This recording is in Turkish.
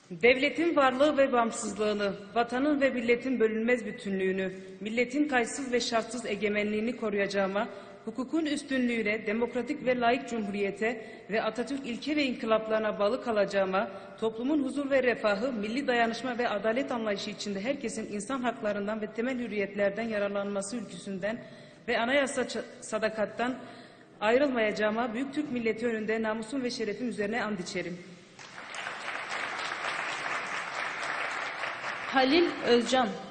Devletin varlığı ve bağımsızlığını, vatanın ve milletin bölünmez bütünlüğünü, milletin kayıtsız ve şartsız egemenliğini koruyacağıma, hukukun üstünlüğüne, demokratik ve layık cumhuriyete ve Atatürk ilke ve inkılaplarına bağlı kalacağıma, toplumun huzur ve refahı, milli dayanışma ve adalet anlayışı içinde herkesin insan haklarından ve temel hürriyetlerden yararlanması ülküsünden ve anayasa sadakattan ayrılmayacağıma, büyük Türk milleti önünde namusum ve şerefim üzerine and içerim. Halil Özcan.